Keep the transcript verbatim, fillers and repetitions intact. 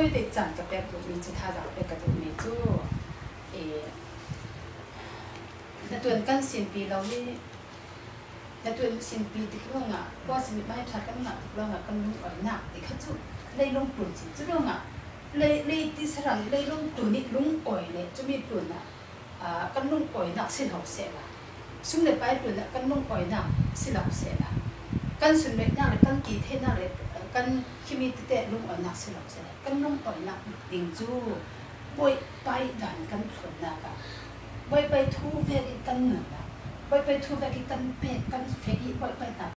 ช่วยติดจันกับแบบมีจุดท่าจากแบบกระดูกมีจู่เอในตัวกันสินปีเรานี่ในตัวสินปีที่เราอ่ะว่าสินปีไม่ทัดกันหนักเราอ่ะกันลุ่งอ่อยหนักไอ้ข้าจู่เลยลงตุ่นสิจู่เราอ่ะเลยเลยที่สระเลยลงตุ่นนี่ลุ่งอ่อยเลยจะมีตุ่นอ่ะอ่ากันลุ่งอ่อยหนักสิเราเสียละสุ่มเลยไปตุ่นอ่ะกันลุ่งอ่อยหนักสิเราเสียละกันสุ่มเลยหนักเลยกันกี่เท่านั้นเลยกันที่มีแต่ลุ่งอ่อยหนักสิเราเสียละกันลุ่งอ่อยหนักดิ่งจู่บ่อยไปดันกันผลนักอ่ะบ่อยไปทูเวกิกันเหนือบ่อยไปทูเวกิกันเป็ดกันเฟอีบ่อยไปตัด